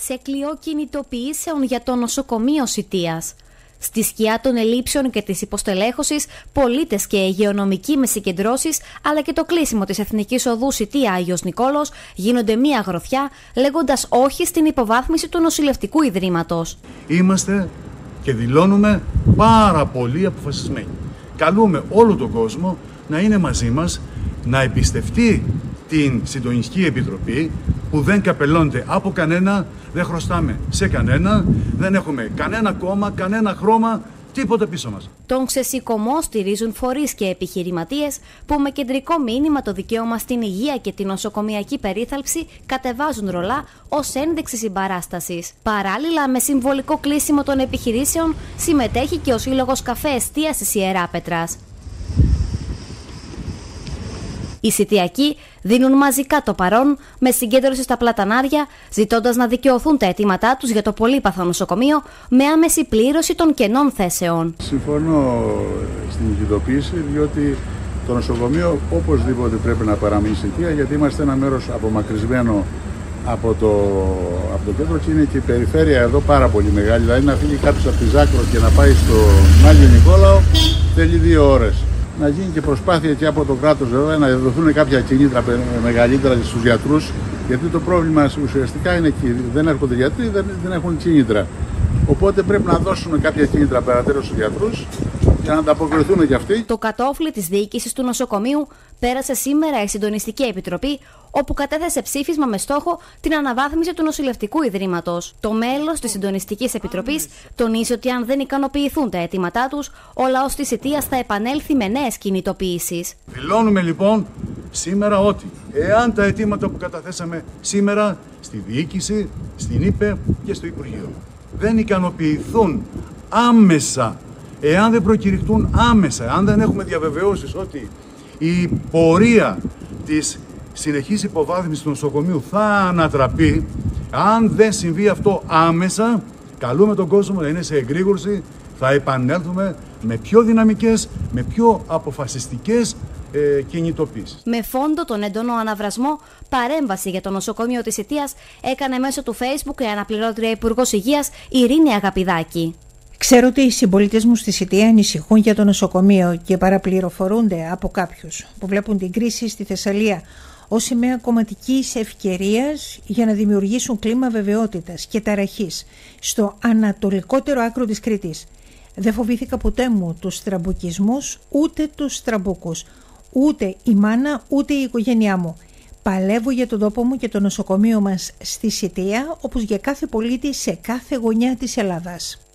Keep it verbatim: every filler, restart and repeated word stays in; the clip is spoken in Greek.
σε κλειό κινητοποιήσεων για το νοσοκομείο Σιτίας. Στη σκιά των ελλείψεων και της υποστελέχωσης, πολίτες και υγειονομικοί με συγκεντρώσεις, αλλά και το κλείσιμο της Εθνικής Οδού Σιτία Άγιος Νικόλαος γίνονται μία γροθιά, λέγοντας όχι στην υποβάθμιση του νοσηλευτικού ιδρύματος. Είμαστε και δηλώνουμε πάρα πολύ αποφασισμένοι. Καλούμε όλο τον κόσμο να είναι μαζί μας, να εμπιστευτεί την Συντονιστική Επιτροπή που δεν καπελώνεται από κανένα, δεν χρωστάμε σε κανένα, δεν έχουμε κανένα κόμμα, κανένα χρώμα, τίποτα πίσω μας. Τον ξεσηκωμό στηρίζουν φορείς και επιχειρηματίες που με κεντρικό μήνυμα το δικαίωμα στην υγεία και την νοσοκομιακή περίθαλψη κατεβάζουν ρολά ως ένδειξη συμπαράστασης. Παράλληλα, με συμβολικό κλείσιμο των επιχειρήσεων συμμετέχει και ο Σύλλογος Καφέ Εστίασης Ιεράπετρας. Οι Σιτιακοί δίνουν μαζικά το παρόν με συγκέντρωση στα Πλατανάρια, ζητώντας να δικαιωθούν τα αιτήματά τους για το πολύπαθο νοσοκομείο με άμεση πλήρωση των κενών θέσεων. Συμφωνώ στην ειδοποίηση, διότι το νοσοκομείο οπωσδήποτε πρέπει να παραμείνει Σιτία, γιατί είμαστε ένα μέρος απομακρυσμένο από το, από το κέντρο και είναι και η περιφέρεια εδώ πάρα πολύ μεγάλη. Δηλαδή να φύγει κάποιος από τη Ζάκρο και να πάει στο Άγιο Νικόλαο θέλει δύο ώρες. Να γίνει και προσπάθεια και από το κράτος βέβαια να δοθούν κάποια κινήτρα μεγαλύτερα στους γιατρούς, γιατί το πρόβλημα ουσιαστικά είναι εκεί. Δεν έρχονται γιατροί, δεν, δεν έχουν κίνητρα. Οπότε πρέπει να δώσουμε κάποια κίνητρα περαιτέρω στους γιατρούς για να ανταποκριθούν κι αυτοί. Το κατόφλι της διοίκησης του νοσοκομείου πέρασε σήμερα η Συντονιστική Επιτροπή, όπου κατέθεσε ψήφισμα με στόχο την αναβάθμιση του νοσηλευτικού ιδρύματος. Το μέλος της Συντονιστικής Επιτροπής τονίζει ότι αν δεν ικανοποιηθούν τα αιτήματά τους, ο λαός της Σιτίας θα επανέλθει με νέες κινητοποιήσεις. Δηλώνουμε λοιπόν σήμερα ότι εάν τα αιτήματα που καταθέσαμε σήμερα στη διοίκηση, στην ΥΠΕ και στο Υπουργείο δεν ικανοποιηθούν άμεσα, εάν δεν προκηρυχτούν άμεσα, αν δεν έχουμε διαβεβαιώσεις ότι η πορεία της συνεχής υποβάθμισης του νοσοκομείου θα ανατραπεί, αν δεν συμβεί αυτό άμεσα, καλούμε τον κόσμο να είναι σε εγρήγορση, θα επανέλθουμε με πιο δυναμικές, με πιο αποφασιστικές ε, κινητοποίησεις. Με φόντο τον έντονο αναβρασμό, παρέμβαση για το νοσοκομείο της Σιτίας έκανε μέσω του Facebook η αναπληρώτρια Υπουργός Υγείας Ειρήνη Αγαπηδάκη. Ξέρω ότι οι συμπολίτες μου στη Σιτία ανησυχούν για το νοσοκομείο και παραπληροφορούνται από κάποιους που βλέπουν την κρίση στη Θεσσαλία ως σημαία κομματικής ευκαιρίας για να δημιουργήσουν κλίμα βεβαιότητας και ταραχής στο ανατολικότερο άκρο της Κρήτης. Δεν φοβήθηκα ποτέ μου τους τραμπουκισμούς, ούτε τους τραμπούκους, ούτε η μάνα, ούτε η οικογένειά μου. Παλεύω για τον τόπο μου και το νοσοκομείο μας στη Σιτία, όπως για κάθε πολίτη σε κάθε γωνιά της Ελλάδας.